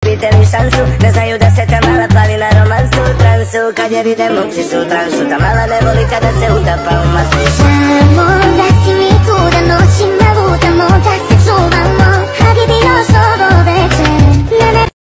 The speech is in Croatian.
videli šansu, ne znaju da se ta mala pali na romansu. Transu, kad je vide momci su u transu, ta mala ne voli kada se utapa u masu.